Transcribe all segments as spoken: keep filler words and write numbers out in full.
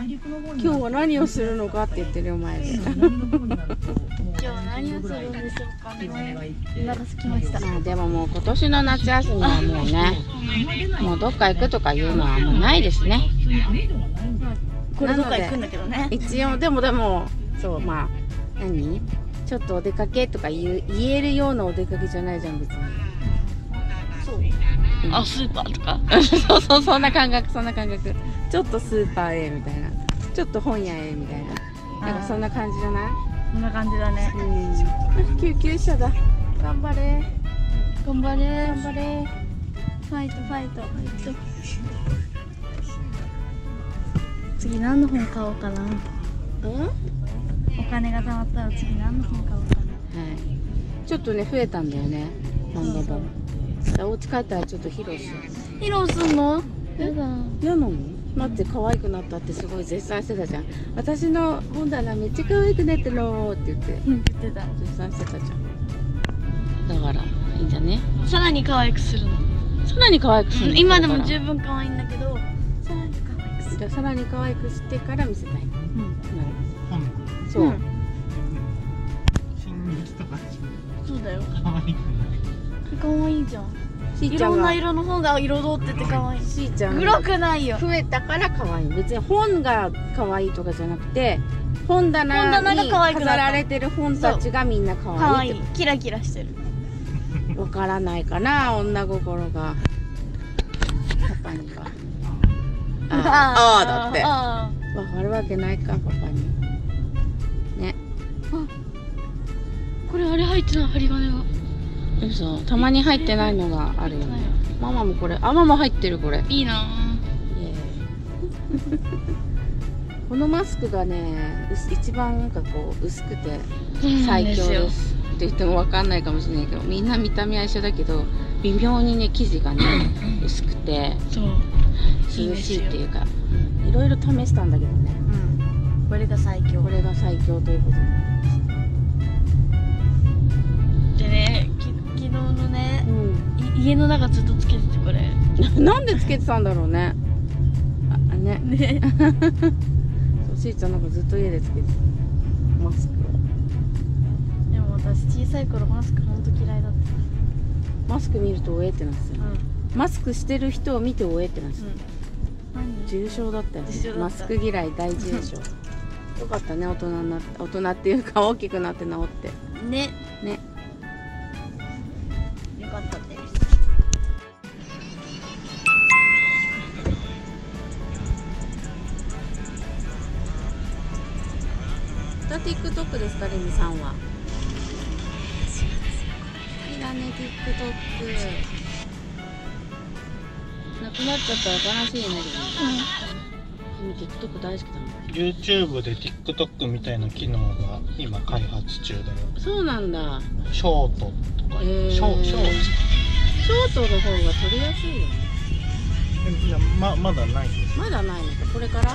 今日は何をするのかって言ってるよ前で。 今日は何をするんでしょうかね。お腹すきました。 まあでももう今年の夏休みはもうね、もうどっか行くとかいうのはもうないですね。 これどっか行くんだけどね。 一応でもでもそうまあ何ちょっとお出かけとか言う言えるようなお出かけじゃないじゃん別に。 そう。あ、スーパーとか。 そうそうそんな感覚そんな感覚。ちょっとスーパーへみたいな。ちょっと本屋へみたいな。なんかそんな感じじゃない？ そんな感じだね。 うん。救急車だ。頑張れ。 頑張れ。 頑張れ。 ファイトファイトファイト。次何の本買おうかな。 うん？ お金が貯まったら次何の本買おうかな。 はい。ちょっとね増えたんだよね。漫画本。お家帰ったらちょっと披露しよう。 披露すんの？やだ。 嫌なの？待って可愛くなったってすごい絶賛してたじゃん。私の本棚めっちゃ可愛くなったのって言って。 言ってた。 絶賛してたじゃん。だからいいんじゃね。 さらに可愛くするの。 さらに可愛くするの。 今でも十分可愛いんだけど、さらに可愛くする。 じゃあさらに可愛くしてから見せたい。うん。なるほど。そう。 新日とかそうだよ。 可愛い。 可愛いじゃん。 しーちゃんがいろんな色の本が彩ってて可愛い。 しーちゃん黒くないよ。 増えたから可愛い。別に本が可愛いとかじゃなくて、本棚本棚がに可愛くなった飾られてる本たちがみんな可可愛いって。 愛い。キラキラしてる。 わからないかな女心が。パパには。ああだって。 あわかるわけないかパパに。ね。 あ。これあれ入ってない針金が。 嘘。たまに入ってないのがあるよね。ママもこれ、あママ入ってるこれ。 いいな。 イエーイこのマスクがね、薄一番なんかこう薄くて最強です。って言ってもわかんないかもしれないけど、みんな見た目は一緒だけど、微妙にね生地がね薄くてそう。 涼しいっていうか、いろいろ試したんだけどね。 うん。これが最強。 これが最強ということで。 でね、き昨日のね、 うん。 い家の中ずっとつけててこれ。 なんでつけてたんだろうね。あ、ね。 ね。 そうしーちゃんなんかずっと家でつけてたマスクを。 でも私小さい頃マスク本当嫌いだっマスク見るとおえってなってたた。 よ。マスクしてる人を見ておえってなってた。 うん。何？ 重症だったよね。 重症だったマスク嫌い大重症。よかったね大人になって大人っていうか大きくなって治ってね。 ね。 よかったです。 また TikTok ですかレミさんは。好きだね TikTok。なくなっちゃったら悲しいね。でも TikTok 大好きだもん。 YouTube で TikTok みたいな機能が今開発中だよ。 そうなんだ。 ショートとか、 へーショーショーショートの方が撮りやすいよね。 ツいやままだないです。 まだないのかこれから。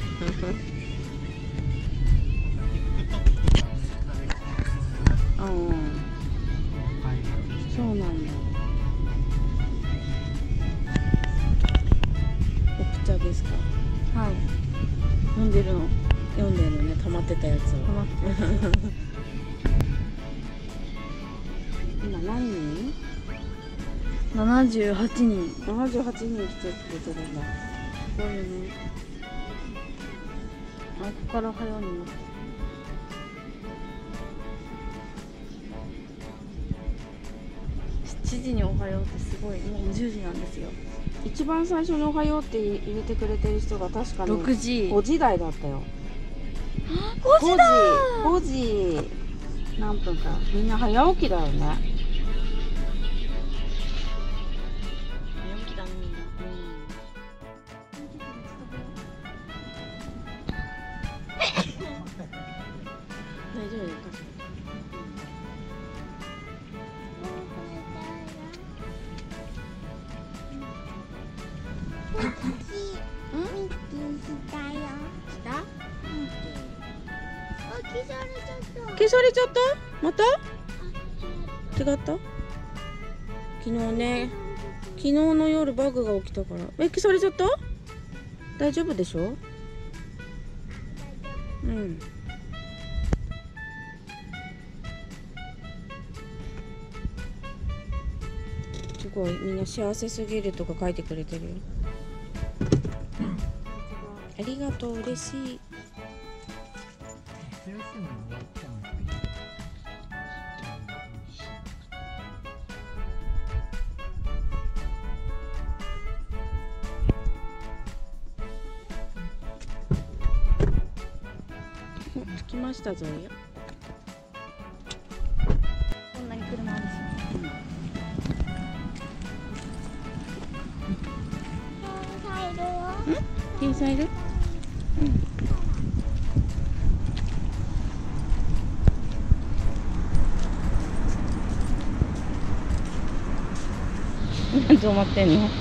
うん。そうなんだ。オプチャですか。 はい。 読んでるの。読んでるのね。溜まってたやつを。今何人？ ななじゅうはちにん。 ななじゅうはちにん来てくれてるんだ。すごいよね。あ、ここから早うになった。 しちじにおはようってすごい。もうじゅうじなんですよ。 一番最初におはようって入れてくれてる人が確かにろくじ。 ごじ台だったよ。 ごじだー。 ごじ何分か。みんな早起きだよね。 早起きだねみんな。 大丈夫ですか。消されちゃった？また？違った？昨日ね、昨日の夜バグが起きたから。え、消されちゃった？大丈夫でしょ？ うん。すごいみんな幸せすぎるとか書いてくれてるよ。ありがとう、嬉しい。着きましたぞよ。 こんなに車あるし。 店員さんいる？うん。なんで止まってんの？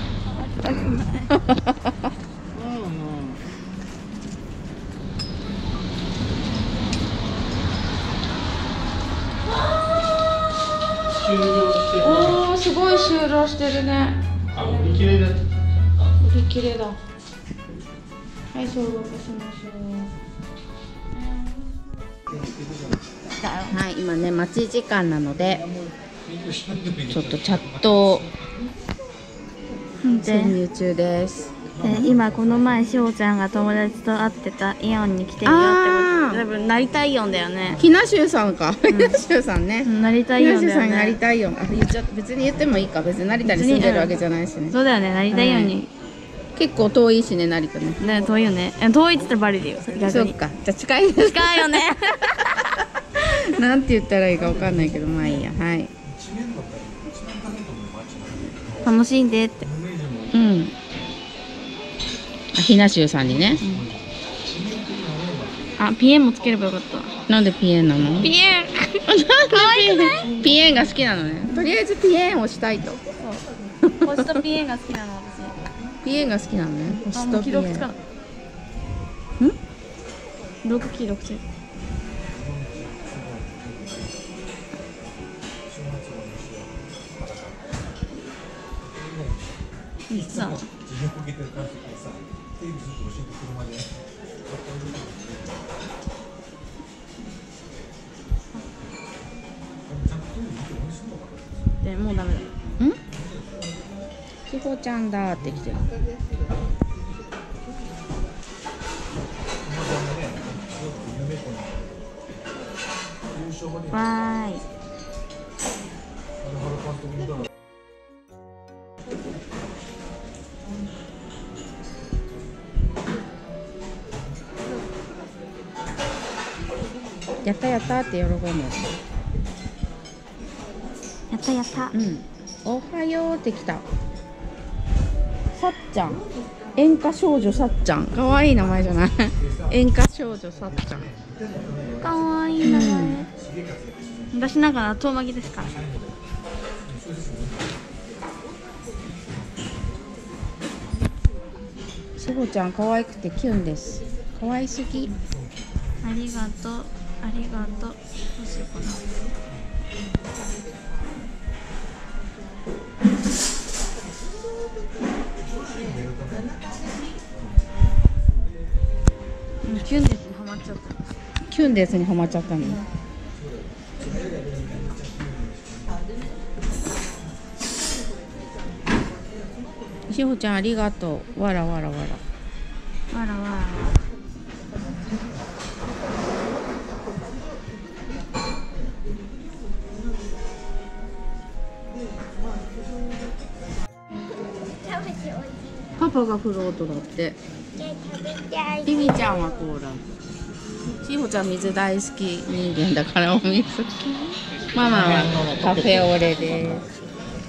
終了してる。 おお、すごい終了してるね。 あ、売り切れだ。 売り切れだ。はい、消毒しましょう。はい、今ね、待ち時間なので、ちょっとチャット潜入中です。 で今この前しおちゃんが友達と会ってたイオンに来てるよってこと。多分成田イオンだよね。 ひなしゅうさんか。ひなしゅうさんね。 成田イオンだよひなしゅうさんになりね。 たいよ。あ、言っちゃった。別に言ってもいいか。別に成田に住んでるわけじゃないしね。 そうだよね、成田イオンに。 結構遠いしね、成田ね。 ね、遠いよね。え遠いって言ったらバレるよ。逆に。 そっか。じゃあ近いです。 近いよね。 なんて言ったらいいかわかんないけど、まあいいや。はい。 楽しんでって。 うん。あ、ひなしゅうさんにね。 あ、ピエンもつければよかった。 なんでピエンなの？ ピエン。 可愛いね。ピエンが好きなのね。とりあえずピエンをしたいと。 星とピエンが好きなの私。 ピエンが好きなのね。 あ、もう既読つかない。ん？六既読中。いつだろう。でもうダメだ。 ん？しほちゃんだって来てる。 わーい。 やったやったって喜んでる。 やったやった。 うん。おはようって来た。さっちゃん。演歌少女さっちゃん。可愛い名前じゃない？演歌少女さっちゃん。 かわいい名前。私なんか遠巻きですから。 しほちゃん可愛くてキュンです。可愛すぎ。 ありがとう。ありがとう。どうしようかな。キュンデスにハマっちゃった。 キュンデスにハマっちゃったの。しほちゃんありがとう。わらわらわら。 わらわら。 パパがフロートだって。ビビちゃんはコーラ。しほちゃん水大好き人間だからお水。ママはカフェオレです。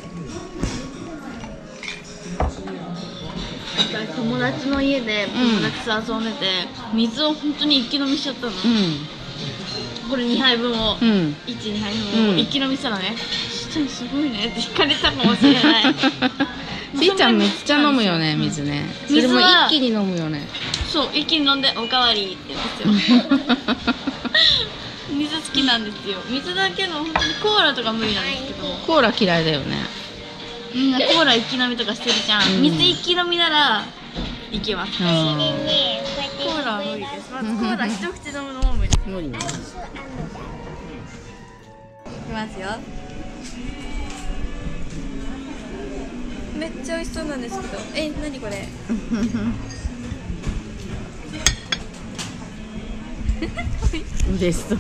友達の家で友達と遊んでて、うん、水を本当に一気飲みしちゃったの。うん、これにはいぶんを、うん、いち、にはいぶんを一気飲みしたらね、しーちゃんすごいねって聞かれたかもしれない。 しーちゃんめっちゃ飲むよね、水ね。それも一気に飲むよね。 そう、一気に飲んでおかわりって言うんですよ。水好きなんですよ。水だけの本当にコーラとか無理なんですけど。 コーラ嫌いだよね。 みんなコーラ一気飲みとかしてるじゃん。うん、水一気飲みならいけます。コーラは無理。 です。まずコーラ一口飲むのも無理。 無理ね。 いきますよ。めっちゃ美味しそうなんですけど、え、なにこれ？ 嬉しそう。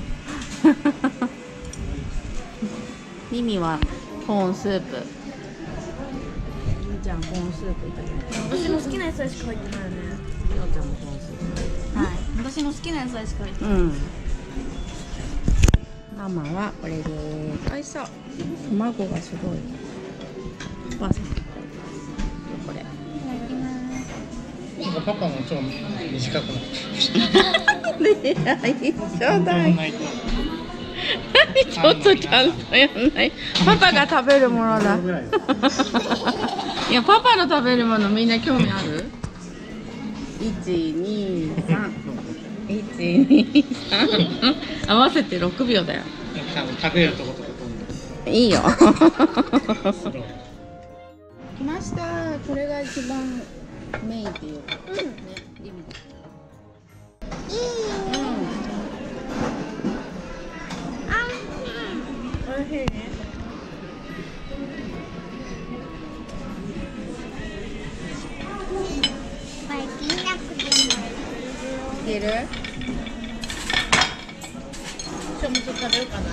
ミミはコーンスープ。みーちゃんコーンスープいただきます。 私の好きな野菜しか入ってないよね。 みおちゃんもコーンスープ。 はい。私の好きな野菜しか入ってない。 うん。ママはこれでーす。美味しそう。卵がすごい。お母さん。これ。 なんかパパの超短くなってねえ、一緒だよ。ちょっとちゃんとやんない。パパが食べるものだ。いや、パパの食べるものみんな興味ある？一二三。一二三。合わせて六秒だよ。 多分食べるとことか飛んでいいよ。 スロー来ました。これが一番メインっていうか。うん。ね、リビおいしいね。 いける？ ちょっと食べようかな。 うん。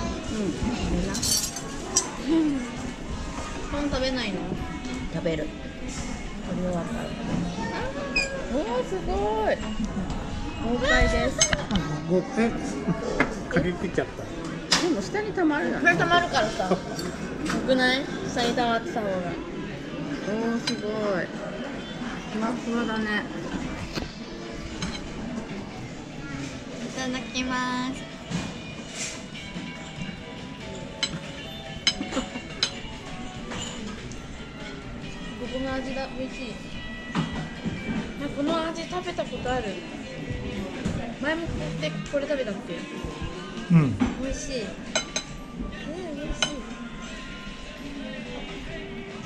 食べな。 パン食べないの？ 食べる。食べ終わったら。おお、すごい。豪快です。 ごてかけきっちゃった。 でも下に溜まるよこれね。 溜まるからさ。よくない？下に溜まってた方が。 おお、すごい。ふわふわだね。 いただきます。ここの味だ、美味しい。この味食べたことある。前もってこれ食べたっけ？ うん美味しい。えー、美味しい。